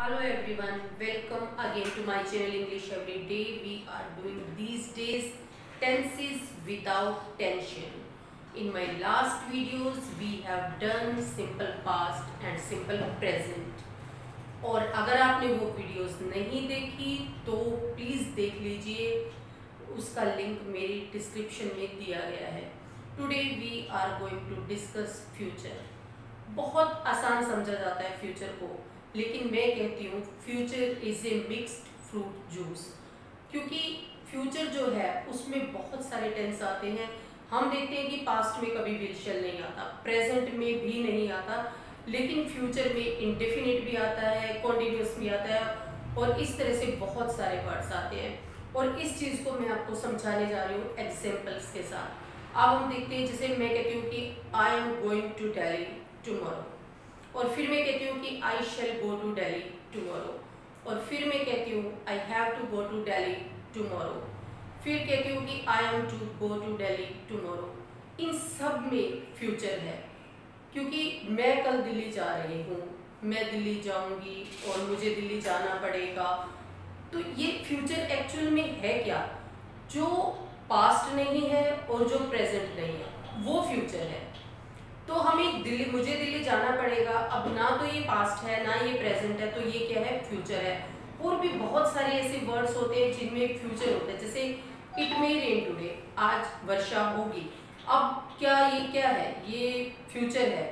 Hello everyone, welcome again to my channel English Every Day. We are doing these days tenses without tension. In my last videos we have done simple past and simple present. और अगर आपने वो videos नहीं देखी तो please देख लीजिए, उसका लिंक मेरी डिस्क्रिप्शन में दिया गया है. Today we are going to discuss future. बहुत आसान समझा जाता है फ्यूचर को, लेकिन मैं कहती हूँ future is a mixed fruit juice, क्योंकि फ्यूचर जो है उसमें बहुत सारे टेंस आते हैं. हम देखते हैं कि पास्ट में कभी विल शैल नहीं आता, प्रेजेंट में भी नहीं आता, लेकिन फ्यूचर में इंडेफिनिट भी आता है, कॉन्टिन्यूस भी आता है और इस तरह से बहुत सारे वर्ड्स आते हैं. और इस चीज़ को मैं आपको समझाने जा रही हूँ एग्जाम्पल्स के साथ. अब हम देखते हैं, जैसे मैं कहती हूँ कि I am going to Delhi tomorrow, और फिर मैं कहती हूँ कि I shall go to Delhi tomorrow, और फिर मैं कहती हूँ I have to go to Delhi tomorrow, फिर कहती हूँ कि I am to go to Delhi tomorrow. इन सब में फ्यूचर है, क्योंकि मैं कल दिल्ली जा रही हूँ, मैं दिल्ली जाऊँगी और मुझे दिल्ली जाना पड़ेगा. तो ये फ्यूचर एक्चुअल में है क्या? जो पास्ट नहीं है और जो प्रेजेंट नहीं है वो फ्यूचर है. तो हमें मुझे दिल्ली जाना पड़ेगा, अब ना तो ये पास्ट है ना ये प्रेजेंट है, तो ये क्या है? फ्यूचर है. और भी बहुत सारे ऐसे वर्ड्स होते हैं जिनमें फ्यूचर होता है, जैसे इट मे रेन टुडे, आज वर्षा होगी. अब क्या ये क्या है? ये फ्यूचर है,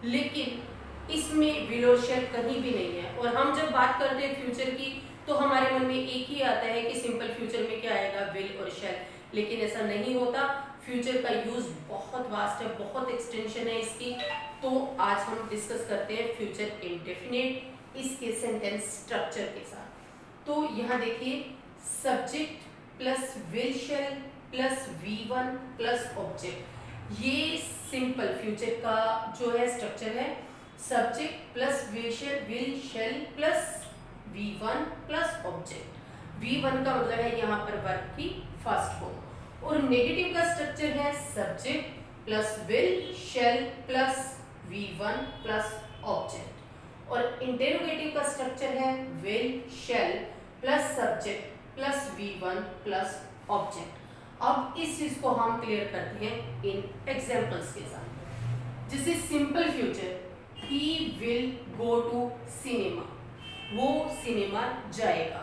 लेकिन इसमें विल और शैल कहीं भी नहीं है. और हम जब बात करते हैं फ्यूचर की तो हमारे मन में एक ही आता है कि सिंपल फ्यूचर में क्या आएगा? विल और शैल. लेकिन ऐसा नहीं होता. फ्यूचर का यूज बहुत वास्ट है, बहुत एक्सटेंशन है इसकी. तो आज हम डिस्कस करते हैं फ्यूचर इंडेफिनिट इसके सेंटेंस स्ट्रक्चर के साथ. तो यहाँ देखिए, subject plus will shall plus V1 plus object, ये सिंपल फ्यूचर का जो है स्ट्रक्चर है. Subject plus will shall plus V1 plus object. V1 का मतलब है यहाँ पर वर्ब की फर्स्ट फॉर्म. और नेगेटिव का स्ट्रक्चर है subject plus will shall plus V1 plus object. और इंटेरोगेटिव का स्ट्रक्चर है will shall plus subject plus V1 plus object. अब इस चीज को हम क्लियर करते हैं इन एग्जांपल्स के साथ. जैसे simple future, he will go to cinema, वो सिनेमा जाएगा.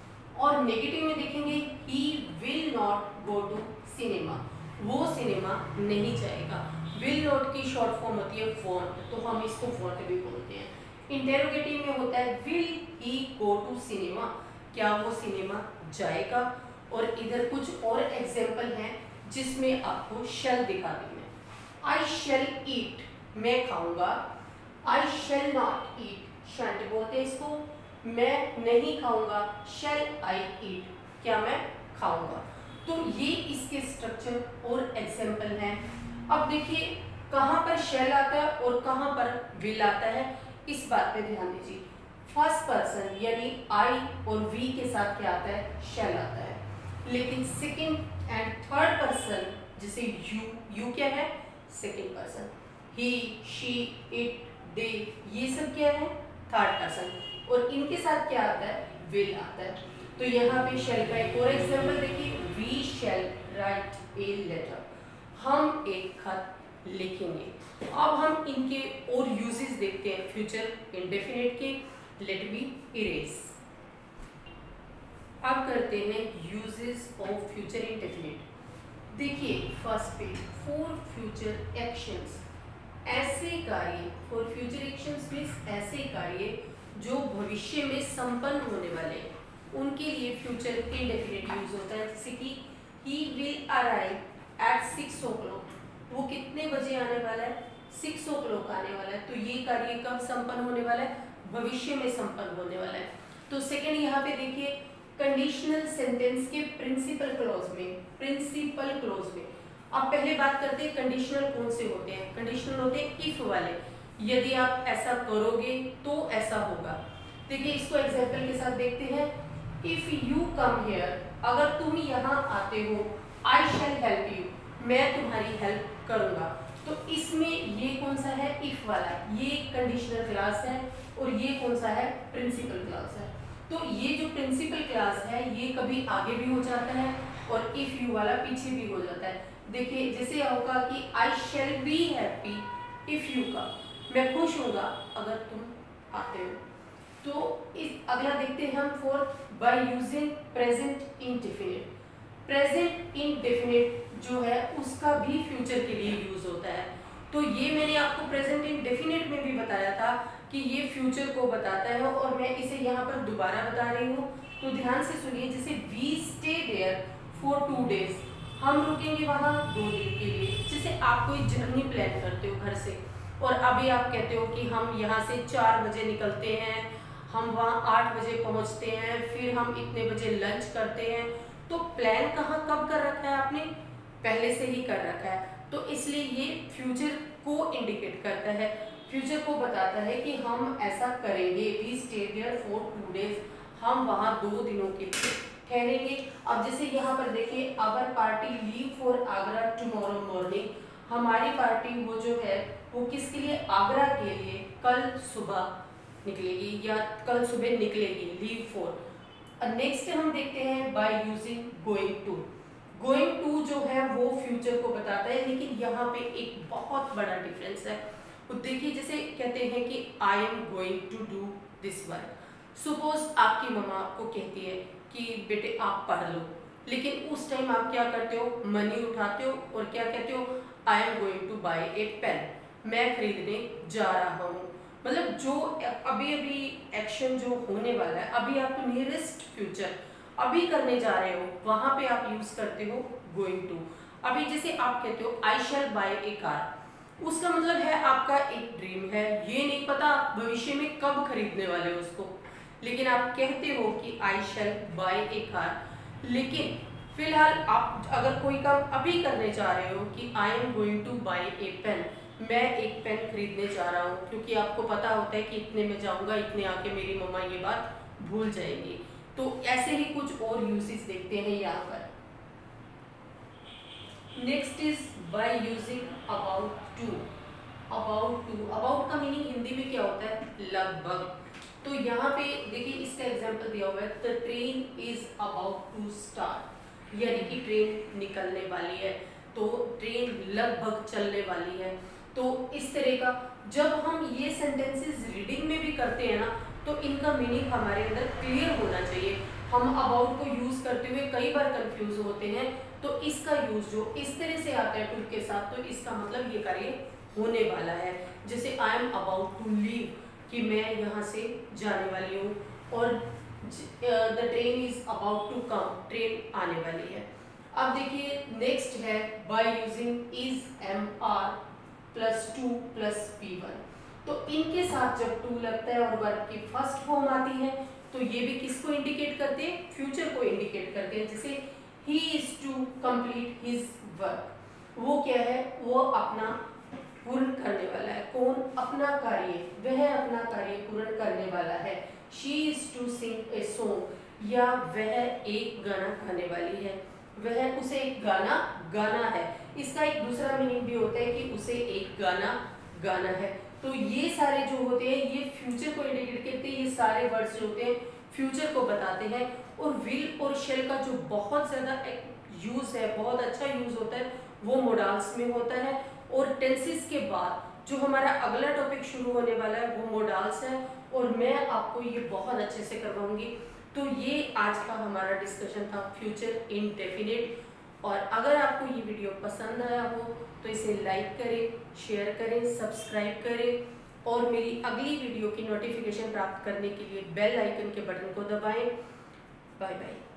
और नेगेटिव में देखेंगे he will not go to cinema, वो सिनेमा नहीं जाएगा. विल नॉट की शॉर्ट फॉर्म होती है वॉन्ट, तो हम इसको वॉन्ट भी बोलते हैं. इंटेरोगेटिव में होता है will he go to cinema, क्या वो सिनेमा जाएगा. और इधर कुछ और एग्जाम्पल हैं जिसमें आपको शैल दिखा दी मैं. आई शैल ईट, मैं खाऊंगा. आई शैल नॉट ईट, शैंट बोलते हैं इसको, मैं नहीं खाऊंगा. शैल आई ईट, क्या मैं खाऊंगा. तो ये इसके स्ट्रक्चर और एग्जाम्पल हैं. अब देखिए कहाँ पर शैल आता है और कहाँ पर विल आता है, इस बात पे ध्यान दीजिए. फर्स्ट पर्सन यानी आई और वी के साथ क्या आता है? शैल आता है. लेकिन सेकेंड एंड थर्ड पर्सन जैसे यू क्या है? Second person. He she it they, ये सब क्या है? Third person. और इनके साथ क्या आता है? विल आता है. तो यहाँ पे शैल का एक और एग्जाम्पल देखिए, we shall write a letter, हम एक खत लिखेंगे. अब हम इनके और यूजेस देखते हैं फ्यूचर इंडेफिनिट के. Let me erase. अब करते हैं यूजेस ऑफ फ्यूचर इंडेफिनिट. देखिए फर्स्ट पे, फॉर फ्यूचर एक्शंस, ऐसे कार्य. फॉर फ्यूचर एक्शंस मीन्स ऐसे कार्य जो भविष्य में संपन्न होने वाले हैं, उनके लिए फ्यूचर इंडेफिनिट यूज होता है. जैसे कि he will arrive at 6 o'clock, वो कितने बजे आने वाला है? 6 o'clock आने वाला है. तो ये कार्य कब संपन्न होने वाला है? भविष्य में संपन्न होने वाला है. तो सेकेंड यहाँ पे देखिए, कंडीशनल सेंटेंस के प्रिंसिपल क्लॉज में. अब पहले बात करते हैं कंडीशनल कौन से होते हैं. कंडीशनल होते हैं इफ वाले, यदि आप ऐसा करोगे तो ऐसा होगा. देखिए इसको एग्जांपल के साथ देखते हैं. इफ यू कम हियर, अगर तुम यहाँ आते हो, आई शैल हेल्प यू, मैं तुम्हारी हेल्प करूंगा. तो इसमें ये कौन सा है? इफ वाला. ये कंडीशनल क्लॉज है. और ये कौन सा है, प्रिंसिपल क्लास है। तो ये जो प्रिंसिपल क्लास है ये कभी आगे भी हो जाता है और इफ यू वाला पीछे भी हो जाता है। देखिए जैसे होगा कि I shall be happy if you come, मैं खुश होगा अगर तुम आते हो। तो इस अगला देखते हैं हम fourth, by using present indefinite. Present indefinite जो है उसका भी फ्यूचर के लिए यूज होता है। तो ये मैंने आपको प्रेजेंट इंडेफिनिट में भी बताया था कि ये फ्यूचर को बताता है और मैं इसे यहाँ पर दोबारा बता रही हूँ। तो ध्यान से सुनिए, जैसे we stay there for 2 days, हम रुकेंगे वहाँ 2 दिन के लिए। जैसे आप कोई जर्नी प्लान करते हो घर से और अभी आप कहते हो कि हम यहाँ से 4 बजे निकलते हैं, हम वहाँ 8 बजे पहुँचते हैं, फिर हम इतने बजे लंच करते हैं। तो प्लान कहाँ कब कर रखा है आपने, पहले से ही कर रखा है। तो इसलिए ये फ्यूचर को इंडिकेट करता है, फ्यूचर को बताता है कि हम ऐसा करेंगे। We stay there for 2 days, हम वहाँ 2 दिनों के लिए ठहरेंगे। अब जैसे यहाँ पर देखिए, our party leave for Agra tomorrow morning, हमारी पार्टी वो जो है वो किसके लिए, आगरा के लिए कल सुबह निकलेगी या कल सुबह निकलेगी, लीव फॉर। नेक्स्ट हम देखते हैं by using going to. Going to जो है वो फ्यूचर को बताता है, लेकिन यहाँ पे एक बहुत बड़ा डिफरेंस है। तो देखिए जैसे कहते हैं कि I am going to do this work. Suppose आपकी मम्मा आपको कहती है कि बेटे आप पढ़ लो, लेकिन उस टाइम आप क्या करते हो, मनी उठाते हो और क्या कहते हो, I am going to buy a pen, मैं खरीदने जा रहा हूँ। मतलब जो अभी अभी एक्शन जो होने वाला है, अभी आप नियरेस्ट फ्यूचर अभी करने जा रहे हो, वहां पे आप यूज करते हो गोइंग टू। अभी जैसे आप कहते हो आई शैल बाय ए कार, उसका मतलब है आपका एक ड्रीम है, ये नहीं पता आप भविष्य में कब खरीदने वाले हो उसको, लेकिन आप कहते हो कि I shell bye A car. लेकिन फिलहाल आप अगर कोई काम अभी करने जा रहे हो कि I am going to buy a pen, मैं एक पेन खरीदने जा रहा हूँ, क्योंकि आपको पता होता है कि इतने में जाऊंगा, इतने आके मेरी मम्मा ये बात भूल जाएंगी। तो ऐसे ही कुछ और यूजेस देखते हैं यहाँ पर। Next is by using about to. About to, about का मीनिंग हिंदी में क्या होता है, लगभग। तो यहाँ पे देखिए इसका एग्जांपल दिया हुआ है, the train is about to start, यानी कि ट्रेन निकलने वाली है, तो ट्रेन लगभग चलने वाली है। तो इस तरह का जब हम ये सेंटेंसेस रीडिंग में भी करते हैं ना, तो इनका मीनिंग हमारे अंदर क्लियर होना चाहिए। हम अबाउट को यूज करते हुए कई बार कंफ्यूज होते हैं, तो इसका यूज जो इस तरह से आता है टू के साथ, तो इसका मतलब ये कार्य होने वाला है। जैसे I am about to leave, कि मैं यहाँ से जाने वाली हूँ, और the train is about to come, train आने वाली है। अब देखिए नेक्स्ट है by using is am are plus to plus P1। तो इनके साथ जब टू लगता है और वर्ब की फर्स्ट फॉर्म आती है, तो ये भी किसको इंडिकेट करते हैं, फ्यूचर को इंडिकेट करते हैं। जैसे ही is to complete his work, वो क्या है, वो अपना पूर्ण करने वाला है। कौन, अपना कार्य, वह अपना कार्य पूर्ण करने वाला है। She is to sing a song, या वह एक गाना गाने वाली है, वह उसे एक गाना गाना है। इसका एक दूसरा मीनिंग भी होता है कि उसे एक गाना गाना है। तो ये सारे जो होते हैं ये फ्यूचर को इंडिकेट करते हैं, ये सारे वर्ड्स जो होते हैं फ्यूचर को बताते हैं। और विल और शेल का जो बहुत ज़्यादा यूज़ है, बहुत अच्छा यूज़ होता है, वो मोडाल्स में होता है। और टेंसेस के बाद जो हमारा अगला टॉपिक शुरू होने वाला है वो मोडाल्स है, और मैं आपको ये बहुत अच्छे से करवाऊंगी। तो ये आज का हमारा डिस्कशन था फ्यूचर इंडेफिनिट। और अगर आपको ये वीडियो पसंद आया हो तो इसे लाइक करें, शेयर करें, सब्सक्राइब करें, और मेरी अगली वीडियो की नोटिफिकेशन प्राप्त करने के लिए बेल आइकन के बटन को दबाएं। Bye bye.